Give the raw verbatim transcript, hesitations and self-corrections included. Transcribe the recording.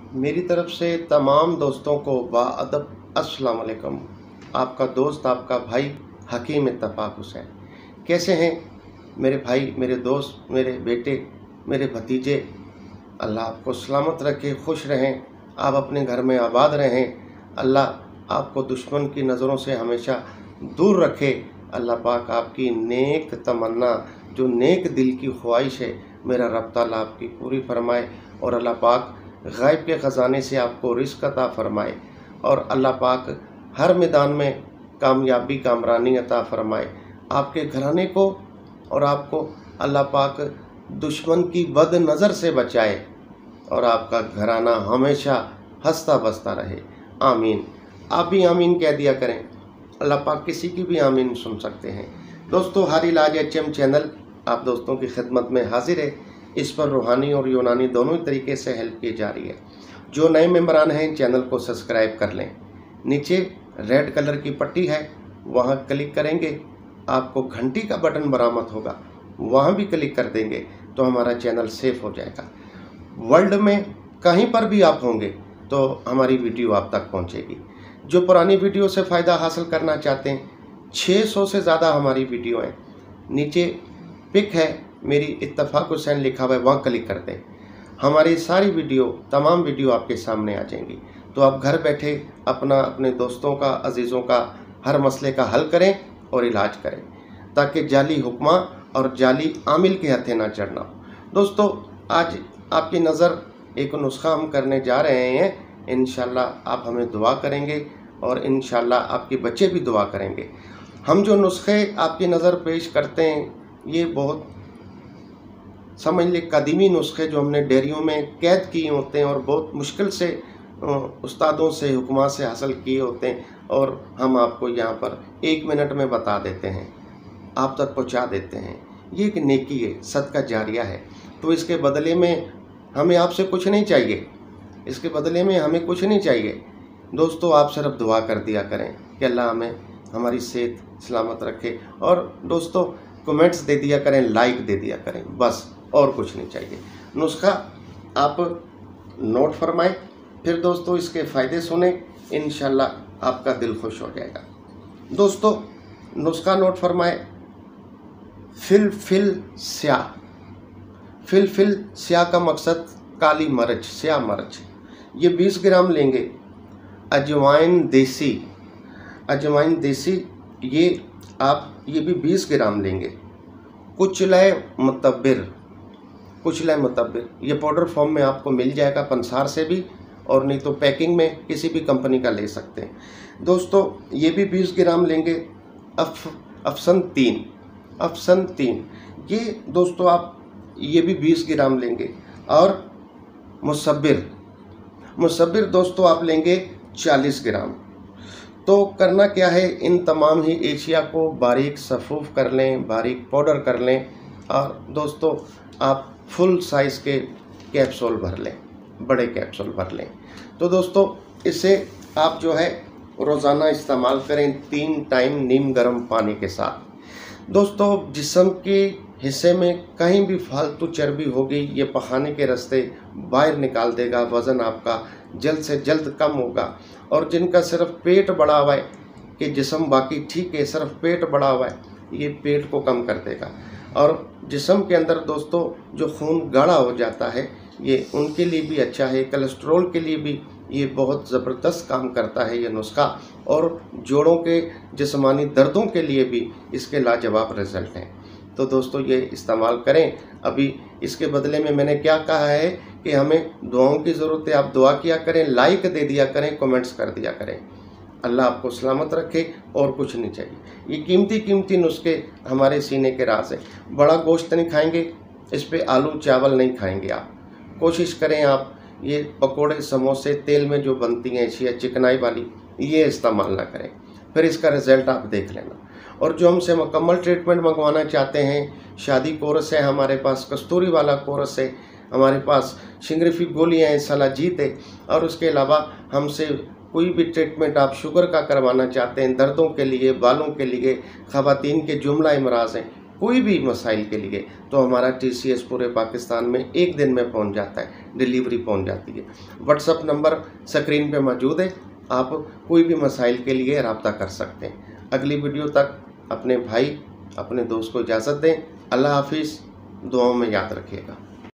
मेरी तरफ से तमाम दोस्तों को बाअदब अस्सलाम वालेकुम। आपका दोस्त, आपका भाई हकीम इत्तफाक हुसैन। कैसे हैं मेरे भाई, मेरे दोस्त, मेरे बेटे, मेरे भतीजे? अल्लाह आपको सलामत रखे, खुश रहें, आप अपने घर में आबाद रहें। अल्लाह आपको दुश्मन की नज़रों से हमेशा दूर रखे। अल्लाह पाक आपकी नेक तमन्ना, जो नेक दिल की ख्वाहिश है, मेरा रब ताला आपकी पूरी फरमाए। और अल्लाह पाक गायब के ख़जाने से आपको रिज़्क़ अता फरमाए। और अल्लाह पाक हर मैदान में कामयाबी, कामरानी अता फरमाए आपके घराने को। और आपको अल्लाह पाक दुश्मन की बद नज़र से बचाए और आपका घराना हमेशा हंसता बसता रहे। आमीन। आप भी आमीन कह दिया करें। अल्लाह पाक किसी की भी आमीन सुन सकते हैं। दोस्तों, हर इलाज एच एम चैनल आप दोस्तों की खिदमत में हाजिर है। इस पर रूहानी और यूनानी दोनों ही तरीके से हेल्प की जा रही है। जो नए मेंबरान हैं, चैनल को सब्सक्राइब कर लें। नीचे रेड कलर की पट्टी है, वहां क्लिक करेंगे, आपको घंटी का बटन बरामद होगा, वहां भी क्लिक कर देंगे तो हमारा चैनल सेफ हो जाएगा। वर्ल्ड में कहीं पर भी आप होंगे तो हमारी वीडियो आप तक पहुंचेगी। जो पुरानी वीडियो से फ़ायदा हासिल करना चाहते हैं, छह सौ से ज़्यादा हमारी वीडियो हैं। नीचे पिक है मेरी, इत्तफाक हुसैन लिखा हुआ है, वहाँ क्लिक कर दें। हमारी सारी वीडियो, तमाम वीडियो आपके सामने आ जाएंगी। तो आप घर बैठे अपना, अपने दोस्तों का, अजीज़ों का हर मसले का हल करें और इलाज करें, ताकि जाली हुक्मा और जाली आमिल के हथे ना चढ़ना हो। दोस्तों, आज आपकी नज़र एक नुस्खा हम करने जा रहे हैं। इंशाल्लाह आप हमें दुआ करेंगे और इंशाल्लाह आपके बच्चे भी दुआ करेंगे। हम जो नुस्खे आपकी नज़र पेश करते हैं, ये बहुत समझ ले कदीमी नुस्खे जो हमने डेयरियों में कैद किए होते हैं और बहुत मुश्किल से उस्तादों से, हुक्मा से हासिल किए होते हैं, और हम आपको यहाँ पर एक मिनट में बता देते हैं, आप तक पहुँचा देते हैं। ये एक नेकी है, सदका जारिया है। तो इसके बदले में हमें आपसे कुछ नहीं चाहिए, इसके बदले में हमें कुछ नहीं चाहिए। दोस्तों, आप सिर्फ दुआ कर दिया करें कि अल्लाह हमें, हमारी सेहत सलामत रखे। और दोस्तों, कमेंट्स दे दिया करें, लाइक दे दिया करें, बस, और कुछ नहीं चाहिए। नुस्खा आप नोट फरमाएं, फिर दोस्तों इसके फ़ायदे सुने, इंशाल्लाह आपका दिल खुश हो जाएगा। दोस्तों, नुस्खा नोट फरमाएं। फिल फिल स्याह। फिल फिल स्याह का मकसद काली मिर्च, स्याह मिर्च, ये बीस ग्राम लेंगे। अजवाइन देसी, अजवाइन देसी ये आप ये भी बीस ग्राम लेंगे। कुचले मुतब्बिर, कुचले मुतब्बिर ये पाउडर फॉर्म में आपको मिल जाएगा पंसार से भी, और नहीं तो पैकिंग में किसी भी कंपनी का ले सकते हैं। दोस्तों, ये भी बीस ग्राम लेंगे। अफ अफसन तीन, अफसन तीन ये दोस्तों आप ये भी बीस ग्राम लेंगे। और मुसब्बिर, मुसब्बिर दोस्तों आप लेंगे चालीस ग्राम। तो करना क्या है, इन तमाम ही एशिया को बारीक सफ़ूफ कर लें, बारीक पाउडर कर लें, और दोस्तों आप फुल साइज़ के कैप्सूल भर लें, बड़े कैप्सूल भर लें। तो दोस्तों, इसे आप जो है रोज़ाना इस्तेमाल करें तीन टाइम नीम गर्म पानी के साथ। दोस्तों, जिस्म के हिस्से में कहीं भी फालतू चर्बी होगी, ये पखाने के रास्ते बाहर निकाल देगा। वज़न आपका जल्द से जल्द कम होगा। और जिनका सिर्फ पेट बढ़ा हुआ है कि जिस्म बाकी ठीक है, सिर्फ पेट बढ़ा हुआ है, ये पेट को कम कर देगा। और जिस्म के अंदर दोस्तों जो खून गाढ़ा हो जाता है, ये उनके लिए भी अच्छा है। कोलेस्ट्रॉल के लिए भी ये बहुत ज़बरदस्त काम करता है ये नुस्खा। और जोड़ों के जिस्मानी दर्दों के लिए भी इसके लाजवाब रिज़ल्ट हैं। तो दोस्तों, ये इस्तेमाल करें। अभी इसके बदले में मैंने क्या कहा है कि हमें दुआओं की ज़रूरत है। आप दुआ किया करें, लाइक दे दिया करें, कमेंट्स कर दिया करें। अल्लाह आपको सलामत रखे, और कुछ नहीं चाहिए। ये कीमती कीमती नुस्खे हमारे सीने के राज हैं। बड़ा गोश्त नहीं खाएंगे, इस पे आलू चावल नहीं खाएंगे। आप कोशिश करें, आप ये पकोड़े, समोसे तेल में जो बनती हैं या चिकनाई वाली, ये इस्तेमाल ना करें, फिर इसका रिज़ल्ट आप देख लेना। और जो हमसे मुकम्मल ट्रीटमेंट मंगवाना चाहते हैं, शादी कोर्स है हमारे पास, कस्तूरी वाला कोर्स है हमारे पास, शिंगरिफी गोलियाँ हैं, सलाजीत है, और उसके अलावा हमसे कोई भी ट्रीटमेंट आप शुगर का करवाना चाहते हैं, दर्दों के लिए, बालों के लिए, ख़वातीन के जुमला इमराज हैं, कोई भी मसाइल के लिए, तो हमारा टी सी एस पूरे पाकिस्तान में एक दिन में पहुंच जाता है, डिलीवरी पहुंच जाती है। व्हाट्सअप नंबर स्क्रीन पे मौजूद है, आप कोई भी मसाइल के लिए रब्ता कर सकते हैं। अगली वीडियो तक अपने भाई अपने दोस्त को इजाज़त दें। अल्लाह हाफिज़, दुआओं में याद रखिएगा।